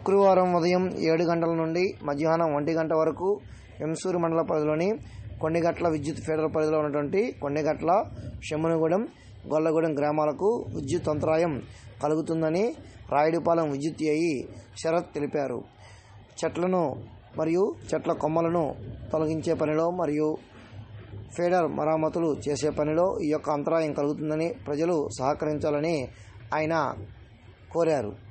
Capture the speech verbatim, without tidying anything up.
శుక్రవారం ఉదయం ఏడు గంటల నుండి మధ్యాహ్నం ఒంటి గంట వరకు వెంసూరు మండల పరిధిలోని కొండిగట్ల విద్యుత్ ఫీడర్ పరిధిలో ఉన్నటువంటి కొండిగట్ల, షెమ్మనగూడెం, గొల్లగూడెం గ్రామాలకు విద్యుత్ అంతరాయం కలుగుతుందని రాయుడుపాలెం విద్యుత్ ఏఈ శరత్ తెలిపారు. చెట్లను మరియు చెట్ల కొమ్మలను తొలగించే పనిలో మరియు ఫీడర్ మరమ్మతులు చేసే పనిలో ఈ యొక్క అంతరాయం కలుగుతుందని ప్రజలు సహకరించాలని ఆయన కోరారు.